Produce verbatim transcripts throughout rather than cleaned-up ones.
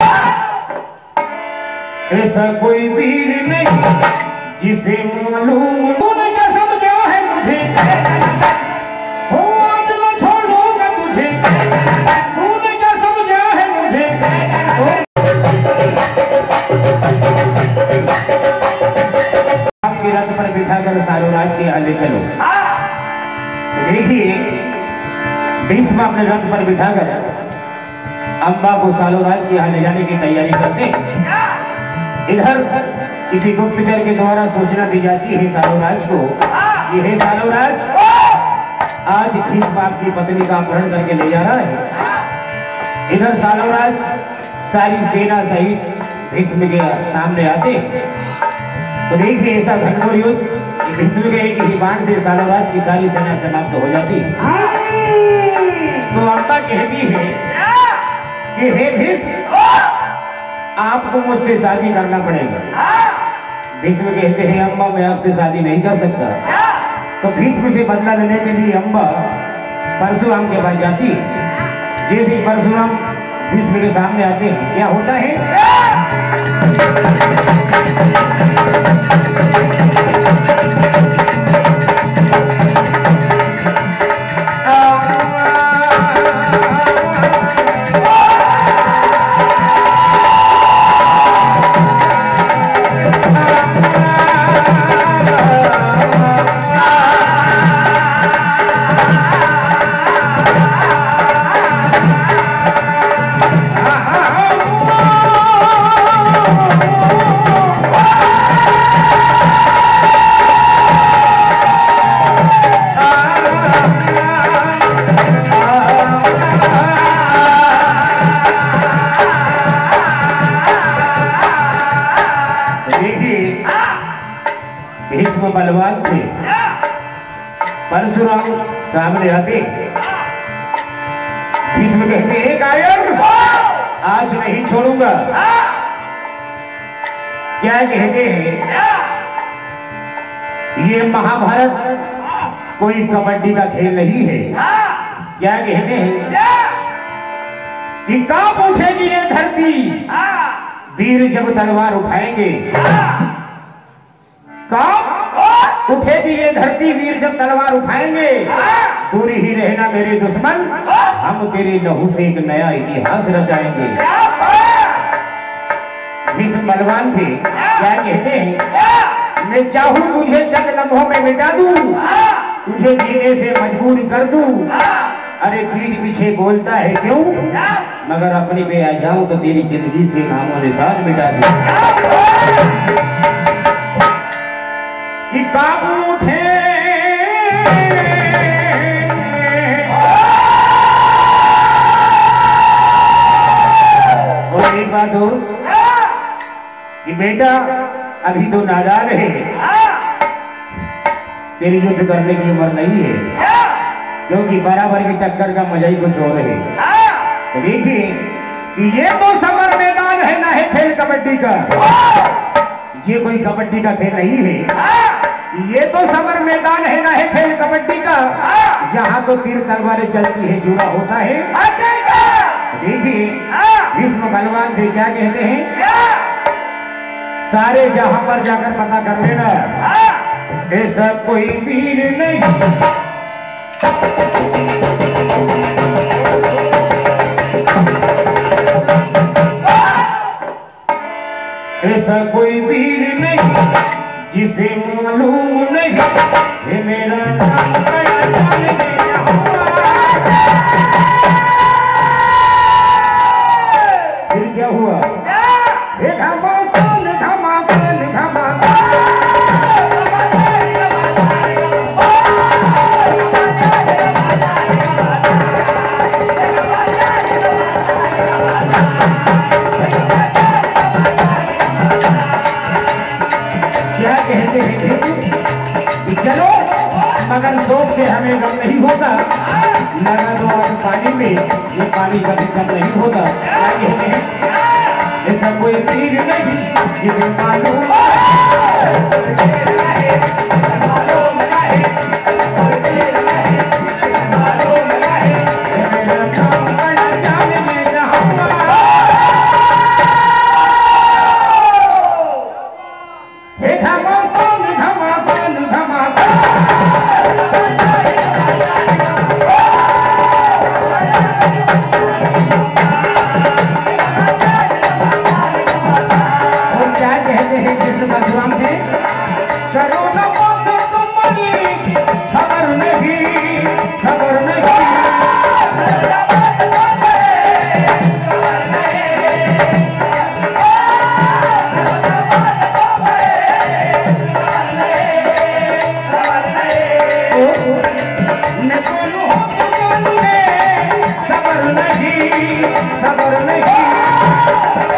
ऐसा कोई वीर नहीं जिसे मालूम तूने क्या समझा है मुझे, हो आज मैं छोड़ूंगा तुझे, तूने क्या समझा है मुझे। आपके रथ पर बिठाकर सालोराज के यहाँ ले चलो। तो देखिए भीष्म अपने रथ पर बिठाकर अम्बा को सालोराज के यहाँ ले जाने की तैयारी करते। इधर किसी गुप्तचर के द्वारा सूचना दी जाती है सालोराज को, ये है सालोराज आज भीष्म आपकी पत्नी का अपहरण करके ले जा रहा है। इधर सालोराज सारी सेना सहित भीष्म के सामने आते। तो देखिए ऐसा घनघोर युद्ध भीष्म के एक ही बाण से सालोराज की सारी सेना समाप्त हो जाती। तो अम्बा कहती है कि हे भीष्म आपको मुझसे शादी करना पड़ेगा। भीष्म कहते हैं अम्बा मैं आपसे शादी नहीं कर सकता। तो भीष्म से बदला लेने के लिए अम्बा परशुराम के पास जाती। जैसे परशुराम भीष्म के सामने आते हैं क्या होता है, भीष्म बलवान थे। परशुराम सामने आते। भीष्म कहते हैं कायर आज नहीं छोड़ूंगा। क्या कहते हैं, ये महाभारत कोई कबड्डी का खेल नहीं है। क्या कहते हैं कि कब उठेगी ये धरती वीर जब तलवार उठाएंगे, कब उठेगी ये धरती वीर जब तलवार उठाएंगे। दूर ही रहना मेरे दुश्मन, हम तेरे लहू से एक नया इतिहास रचाएंगे। भीष्म बलवान थे। क्या कहते हैं, मैं चाहूं तुझे चंद लम्हों में मिटा दूं, तुझे जीने से मजबूर कर दूं। अरे पीठ पीछे बोलता है क्यों, मगर अपनी पे आ जाऊं तो तेरी जिंदगी से नामो निशान मिटा दूं। कि काबू उठे और एक बात और कि बेटा अभी तो नादान है, तेरी युद्ध करने की उम्र नहीं है, क्योंकि बराबर की टक्कर का मजा ही कुछ और है। तो देखिए कि ये तो समर मैदान है, ना है खेल कबड्डी का। ये कोई कबड्डी का खेल नहीं है, ये तो समर मैदान है, ना है खेल कबड्डी का। यहाँ तो तीर तलवारें चलती है, जुड़ा होता है। देखिए भीष्म बलवान थे। क्या कहते हैं, सारे जहां पर जाकर पता कर लेना, ऐसा कोई वीर नहीं ऐसा कोई वीर नहीं जिसे मालूम नहीं है मेरा नाम। फिर क्या हुआ, चलो मगर शोक से हमें गम नहीं होता, लगा दो आज पानी में, ये पानी कभी कम नहीं होता। क्या कहते हैं, ऐसा कोई चीज नहीं जिसे मालूम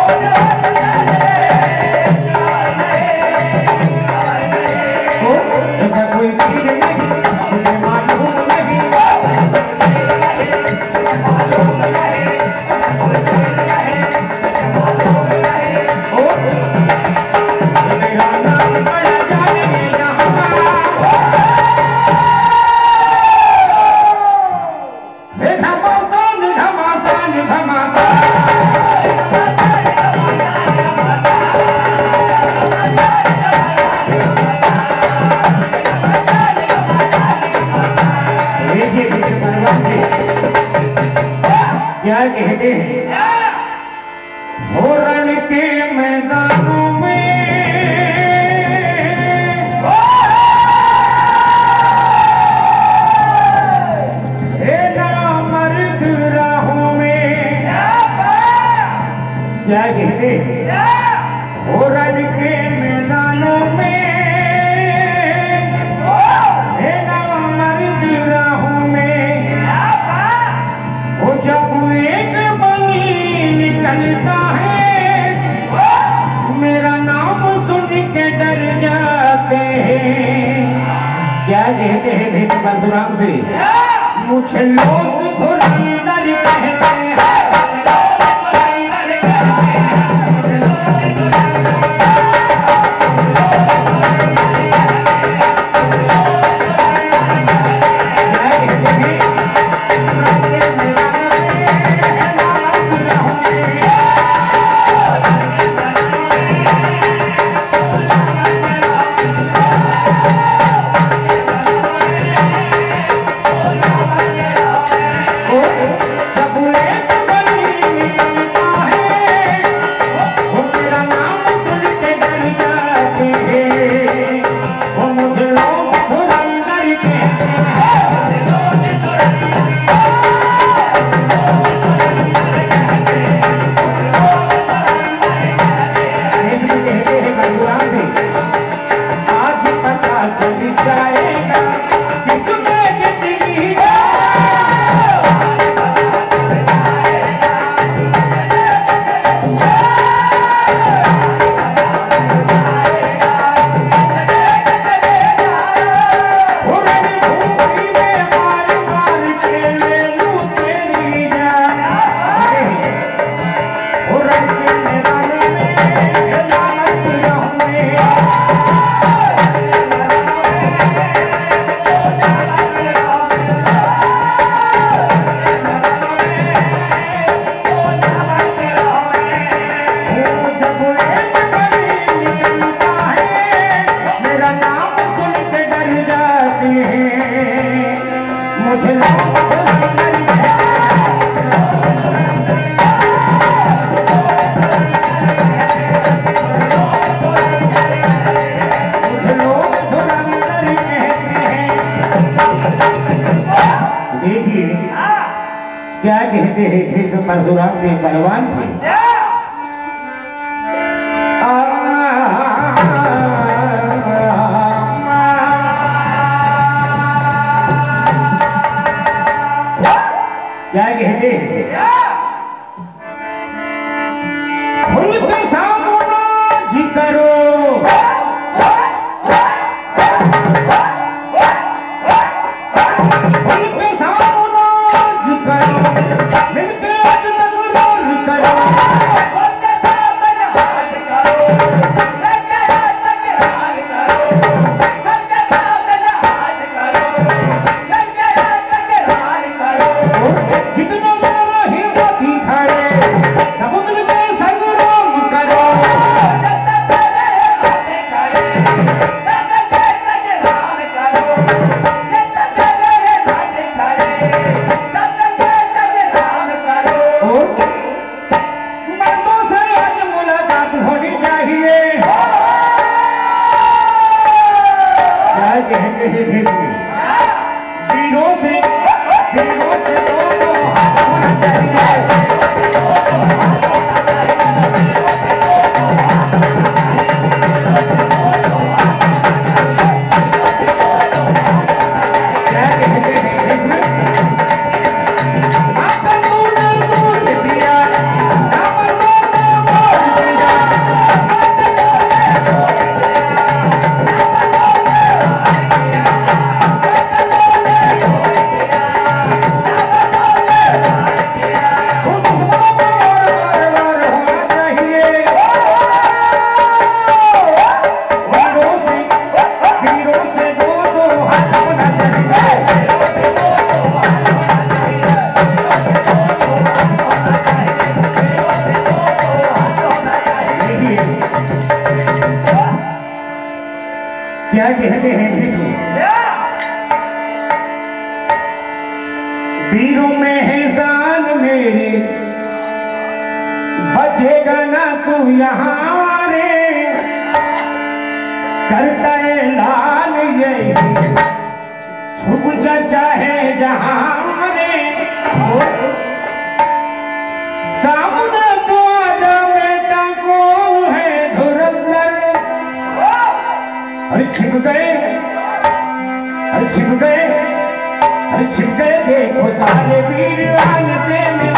क्या कहते हैं हो रण के मैदानों में हे नामर्द राहों में। क्या कहते हैं हो रण के मैदानों में हे नामर्द राहों में। वो जब एक बनी निकलता है मेरा नाम सुन के डर जाते हैं। क्या कहते हैं भेद परशुराम से मुझे लोग धुरंधर कहते हैं। क्या कहते हैं भीष्म परशुराम के बलवान थे। क्या कहते हैं खुल पे सामना जी करो क्या कहते हैं भीष्म? वीरों में है शान मेरे, बचेगा ना तू यहाँ रे, करता है लाल ये छुप चाहे जहाँ रे, सामने तो आजा बेटा कौन है धुरंधर, अरे छिप गए, अरे छिप गए, अरे छिप गए, देखो सारे वीर आने में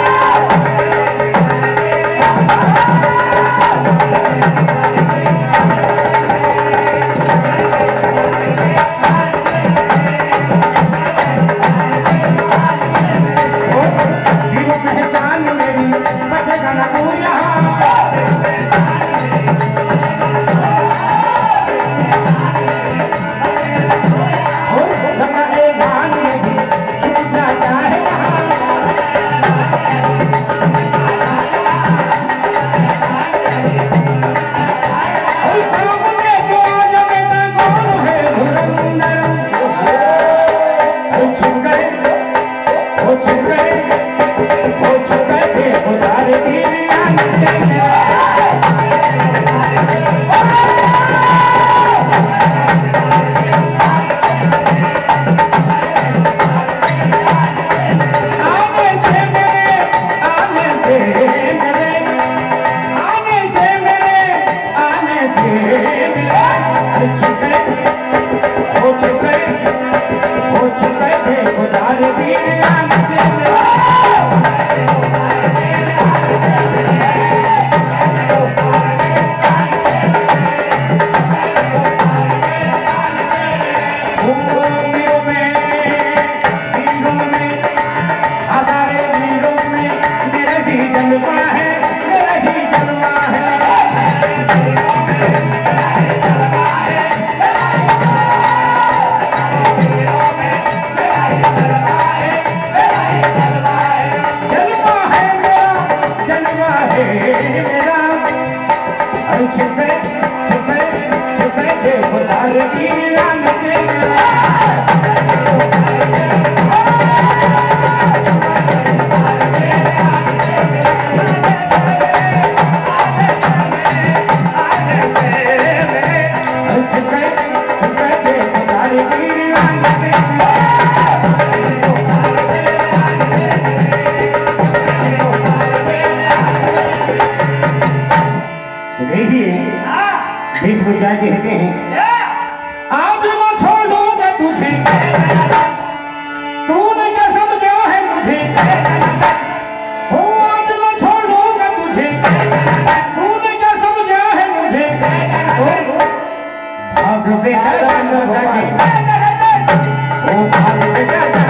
क्या कहते हैं? आज मैं छोड़ूंगा तुझे, तूने क्या समझा है मुझे, ओ आज मैं छोड़ूंगा तुझे, तूने क्या समझा है मुझे, भाग बेटा, ओ भाग बेटा।